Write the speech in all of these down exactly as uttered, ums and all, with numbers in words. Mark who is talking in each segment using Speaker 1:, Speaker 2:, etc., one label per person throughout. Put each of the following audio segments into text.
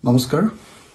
Speaker 1: নমস্কাৰ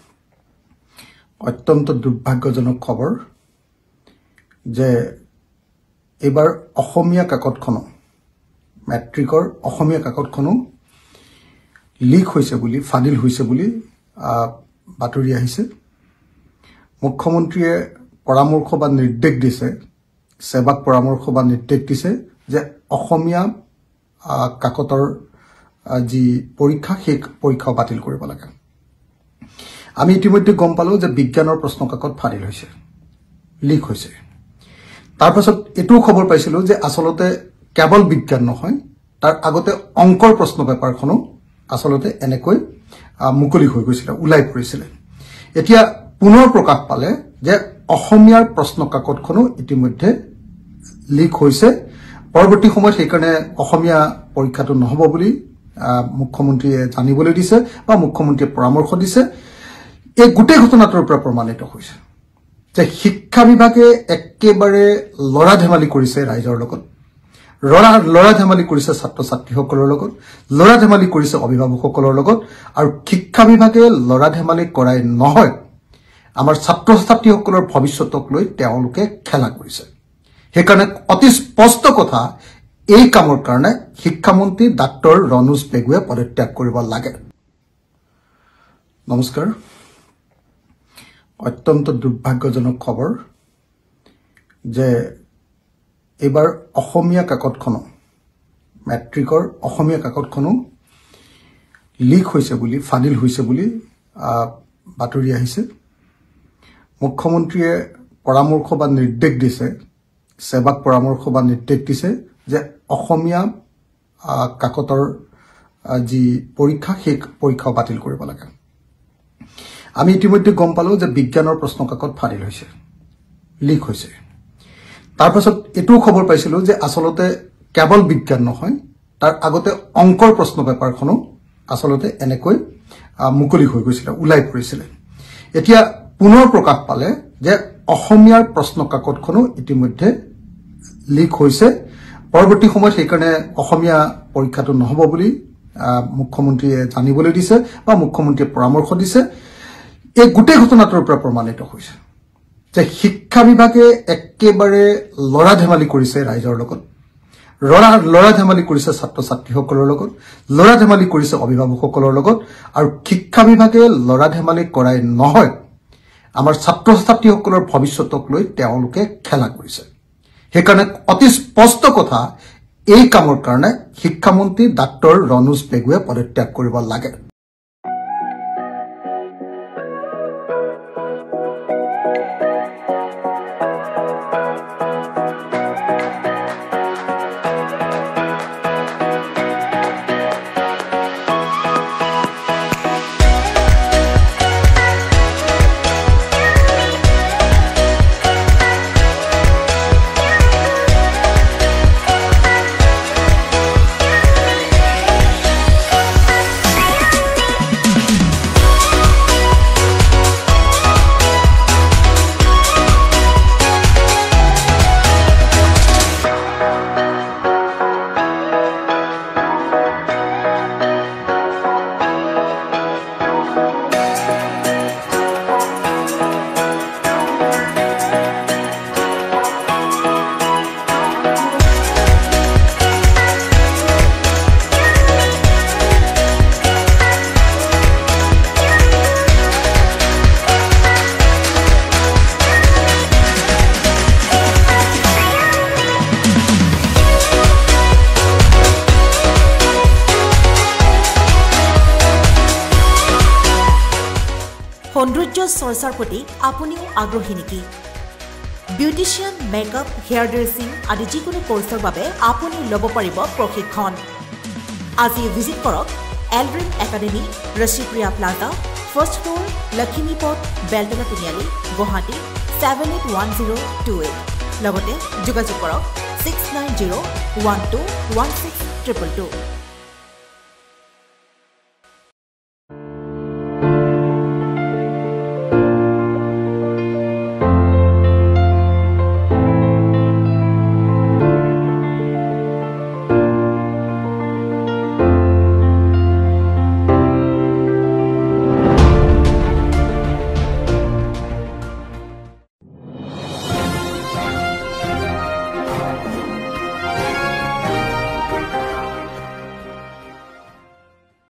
Speaker 1: অত্যন্ত দুৰ্ভাগ্যজনক খবৰ যে এবাৰ অসমীয়া কাকতখন মেট্ৰিকৰ অসমীয়া কাকতখনো লিক হৈছে বুলি ফাদিল হৈছে বুলি বাতৰি আহিছে মুখ্যমন্ত্ৰীয়ে পৰামৰ্শ বা নিৰ্দেশ দিছে সেৱাক পৰামৰ্শ বা নিৰ্দেশ দিছে যে অসমীয়া কাকতৰ যি পৰীক্ষা সেই পৰীক্ষা বাতিল কৰিব লাগে আমি ইতিমধ্যে গম পালো যে বিজ্ঞানৰ প্ৰশ্ন কাকত ফাদিল হৈছে লিক হৈছে তাৰ পাছত এটো খবৰ পাইছিলো যে আসলতে কেৱল বিজ্ঞান নহয় তাৰ আগতে অংকৰ প্ৰশ্ন পেপাৰখনো আসলতে এনেকৈ মুকলি হৈ গৈছিল উলাই পৰিছিল এতিয়া পুনৰ প্ৰকাশ পালে যে অসমীয়াৰ প্ৰশ্ন কাকতখনো ইতিমধ্যে লিক হৈছে পৰৱৰ্তী সময়ত সেইকাৰণে অসমীয়া পৰীক্ষাটো নহব বুলি মুখ্যমন্ত্ৰীয়ে জানিবলৈ দিছে বা মুখ্যমন্ত্ৰীয়ে পৰামৰ্শ দিছে এই গোটেই ঘটনাটোৰ পৰা প্ৰমাণিত হৈছে যে শিক্ষা বিভাগে একেবাৰে লৰা ধেমালি কৰিছে ৰাইজৰ লগত লৰা লৰা ধেমালি কৰিছে ছাত্ৰ ছাত্ৰীসকলৰ লগত লৰা ধেমালি কৰিছে অভিভাৱকসকলৰ লগত আৰু শিক্ষা বিভাগে লৰা ধেমালি কৰাই নহয় আমাৰ ছাত্ৰ ছাত্ৰীসকলৰ ভৱিষ্যতক লৈ তেওঁলোকে খেলা কৰিছে সেইকাৰণে অতি স্পষ্ট কথা এই কামৰ কাৰণে শিক্ষামন্ত্ৰী ডাক্তৰ ৰণোজ পেগুৱে পদত্যাগ কৰিব লাগে নমস্কাৰ অত্যন্ত দুৰ্ভাগ্যজনক খবৰ যে এবাৰ অসমীয়া কাকতখন মেট্ৰিকৰ অসমীয়া কাকতখনো লিক হৈছে বুলি ফাদিল হৈছে বুলি বাতৰি আহিছে মুখ্যমন্ত্ৰীয়ে পৰামৰ্শ বা নিৰ্দেশ দিছে সেৱাক পৰামৰ্শ বা নিৰ্দেশ দিছে যে অসমীয়া কাকতৰ যি পৰীক্ষা সেই পৰীক্ষা বাতিল কৰিব লাগে আমি ইতিমধ্যে গম পালো যে বিজ্ঞানৰ প্ৰশ্ন কাকত ফাদিল হৈছে লিক হৈছে তাৰ পাছত এটো খবৰ পাইছিলো যে আসলতে কেৱল বিজ্ঞান নহয় তাৰ আগতে অংকৰ প্ৰশ্ন পেপাৰখনো আসলতে এনেকৈ মুকলি হৈ গৈছিল উলাই পৰিছিল এতিয়া পুনৰ প্ৰকাশ পালে যে অসমীয়াৰ প্ৰশ্ন কাকতখনো ইতিমধ্যে লিক হৈছে পৰৱৰ্তী সময়ত সেইকাৰণে অসমীয়া পৰীক্ষাটো নহব বুলি মুখ্যমন্ত্ৰীয়ে জানিবলৈ দিছে বা মুখ্যমন্ত্ৰীয়ে পৰামৰ্শ দিছে এই গোটেই ঘটনাটোৰ পৰা প্ৰমাণিত হৈছে যে শিক্ষা বিভাগে একেবাৰে লৰা ধেমালি কৰিছে ৰাইজৰ লগত লৰা লৰা ধেমালি কৰিছে ছাত্ৰ ছাত্ৰীসকলৰ লগত লৰা ধেমালি কৰিছে অভিভাৱকসকলৰ লগত আৰু শিক্ষা বিভাগে লৰা ধেমালি কৰাই নহয় আমাৰ ছাত্ৰ ছাত্ৰীসকলৰ ভৱিষ্যতক লৈ তেওঁলোকে খেলা কৰিছে সেইকাৰণে অতি স্পষ্ট কথা এই কামৰ কাৰণে শিক্ষামন্ত্ৰী ডাক্তৰ ৰণোজ পেগুৱে পদত্যাগ কৰিব লাগে
Speaker 2: সৌন্দৰ্য চৰ্চাৰ প্ৰতি আপুনিও আগ্ৰহী নেকি বিউটিচিয়ান মেকআপ হেয়াৰ ড্ৰেছিং আদি যিকোনো কোৰ্চৰ বাবে আপুনি ল'ব পাৰিব প্ৰশিক্ষণ আজি ভিজিট কৰক Eldream academy Rashipriya plaza first floor Lakshmi Path Beltola তিনিআলি Guwahati seven eight one zero two eight লগতে যোগাযোগ কৰক six nine zero one two one six two two